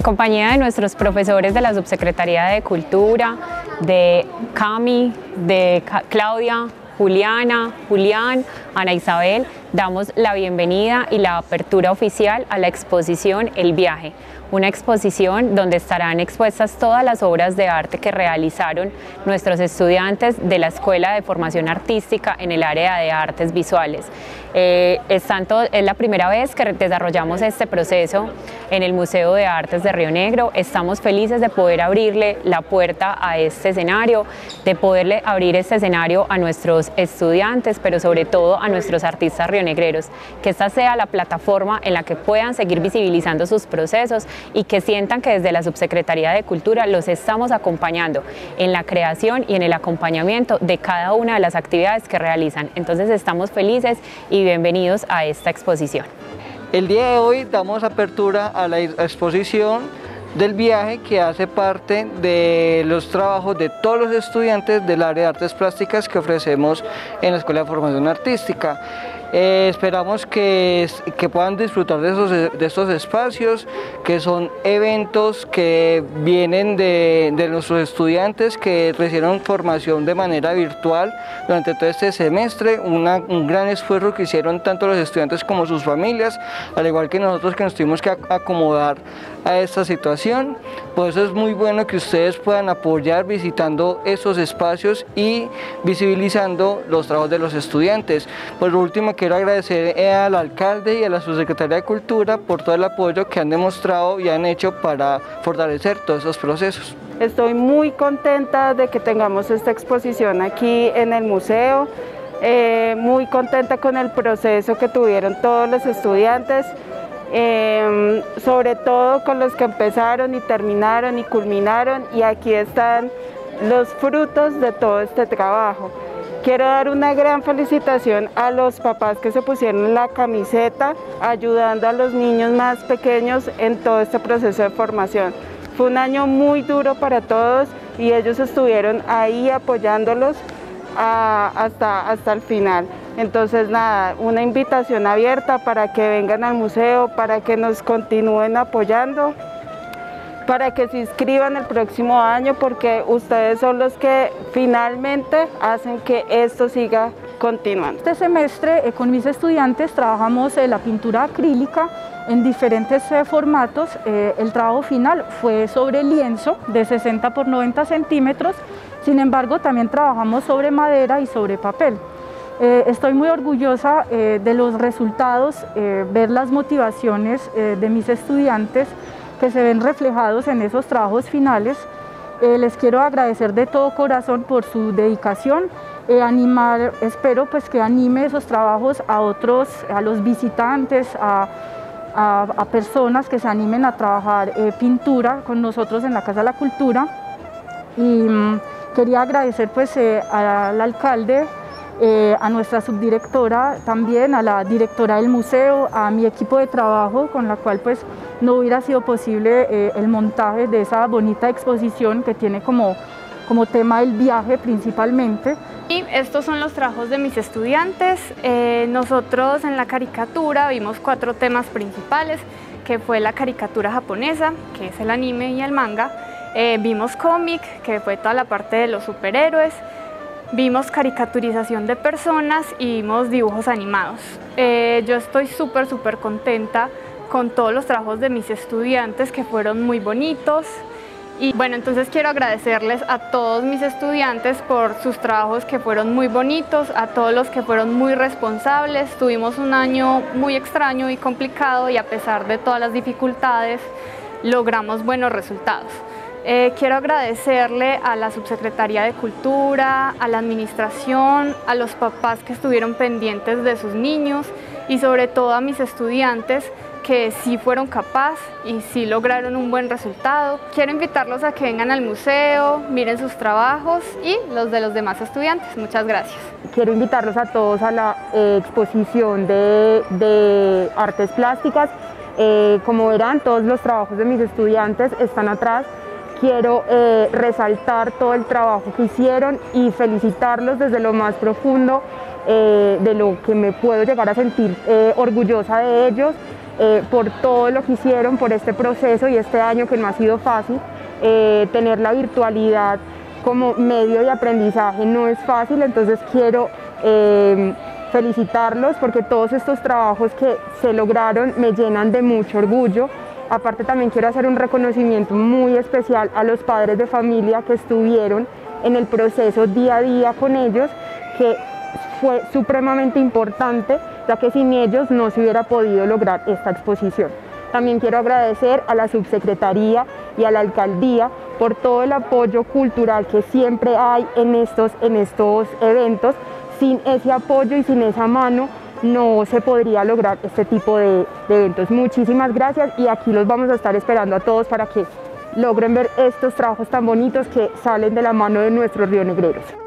compañía de nuestros profesores de la Subsecretaría de Cultura, de Cami, de Claudia, Juliana, Julián, Ana Isabel, damos la bienvenida y la apertura oficial a la exposición El Viaje, una exposición donde estarán expuestas todas las obras de arte que realizaron nuestros estudiantes de la Escuela de Formación Artística en el área de artes visuales. Es la primera vez que desarrollamos este proceso en el Museo de Artes de Río Negro. Estamos felices de poder abrirle la puerta a este escenario, de poderle abrir este escenario a nuestros estudiantes, pero sobre todo a nuestros artistas rionegreros, que esta sea la plataforma en la que puedan seguir visibilizando sus procesos y que sientan que desde la Subsecretaría de Cultura los estamos acompañando en la creación y en el acompañamiento de cada una de las actividades que realizan. Entonces estamos felices y bienvenidos a esta exposición. El día de hoy damos apertura a la exposición del viaje, que hace parte de los trabajos de todos los estudiantes del área de artes plásticas que ofrecemos en la Escuela de Formación Artística. Esperamos que puedan disfrutar de estos espacios, que son eventos que vienen de nuestros estudiantes que recibieron formación de manera virtual durante todo este semestre, un gran esfuerzo que hicieron tanto los estudiantes como sus familias, al igual que nosotros, que nos tuvimos que acomodar a esta situación. Por eso es muy bueno que ustedes puedan apoyar visitando esos espacios y visibilizando los trabajos de los estudiantes. Por último, quiero agradecer al alcalde y a la Subsecretaría de Cultura por todo el apoyo que han demostrado y han hecho para fortalecer todos esos procesos. Estoy muy contenta de que tengamos esta exposición aquí en el museo, muy contenta con el proceso que tuvieron todos los estudiantes, sobre todo con los que empezaron y terminaron y culminaron, y aquí están los frutos de todo este trabajo. Quiero dar una gran felicitación a los papás que se pusieron la camiseta ayudando a los niños más pequeños en todo este proceso de formación. Fue un año muy duro para todos y ellos estuvieron ahí apoyándolos hasta el final. Entonces nada, una invitación abierta para que vengan al museo, para que nos continúen apoyando, para que se inscriban el próximo año, porque ustedes son los que finalmente hacen que esto siga continuando. Este semestre con mis estudiantes trabajamos la pintura acrílica en diferentes formatos. El trabajo final fue sobre lienzo de 60 por 90 centímetros, sin embargo también trabajamos sobre madera y sobre papel. Estoy muy orgullosa de los resultados, ver las motivaciones de mis estudiantes que se ven reflejados en esos trabajos finales. Les quiero agradecer de todo corazón por su dedicación, espero pues que anime esos trabajos a otros, a los visitantes, a personas que se animen a trabajar pintura con nosotros en la Casa de la Cultura. Y quería agradecer pues al alcalde, a nuestra subdirectora, también a la directora del museo, a mi equipo de trabajo, con la cual pues no hubiera sido posible el montaje de esa bonita exposición que tiene como tema el viaje principalmente. Y estos son los trabajos de mis estudiantes. Nosotros en la caricatura vimos 4 temas principales, que fue la caricatura japonesa, que es el anime y el manga, vimos cómic, que fue toda la parte de los superhéroes, vimos caricaturización de personas y vimos dibujos animados. Yo estoy súper contenta con todos los trabajos de mis estudiantes, que fueron muy bonitos. Y bueno, entonces quiero agradecerles a todos mis estudiantes por sus trabajos, que fueron muy bonitos, a todos los que fueron muy responsables. Tuvimos un año muy extraño y complicado, y a pesar de todas las dificultades logramos buenos resultados. Quiero agradecerle a la Subsecretaría de Cultura, a la administración, a los papás que estuvieron pendientes de sus niños, y sobre todo a mis estudiantes, que sí fueron capaces y sí lograron un buen resultado. Quiero invitarlos a que vengan al museo, miren sus trabajos y los de los demás estudiantes. Muchas gracias. Quiero invitarlos a todos a la exposición de artes plásticas. Como verán, todos los trabajos de mis estudiantes están atrás. Quiero resaltar todo el trabajo que hicieron y felicitarlos desde lo más profundo de lo que me puedo llegar a sentir orgullosa de ellos. por todo lo que hicieron, por este proceso y este año que no ha sido fácil. Tener la virtualidad como medio de aprendizaje no es fácil, entonces quiero felicitarlos porque todos estos trabajos que se lograron me llenan de mucho orgullo. Aparte también quiero hacer un reconocimiento muy especial a los padres de familia que estuvieron en el proceso día a día con ellos, que fue supremamente importante, ya que sin ellos no se hubiera podido lograr esta exposición. También quiero agradecer a la subsecretaría y a la alcaldía por todo el apoyo cultural que siempre hay en estos eventos. Sin ese apoyo y sin esa mano no se podría lograr este tipo de eventos. Muchísimas gracias y aquí los vamos a estar esperando a todos para que logren ver estos trabajos tan bonitos que salen de la mano de nuestros rionegreros.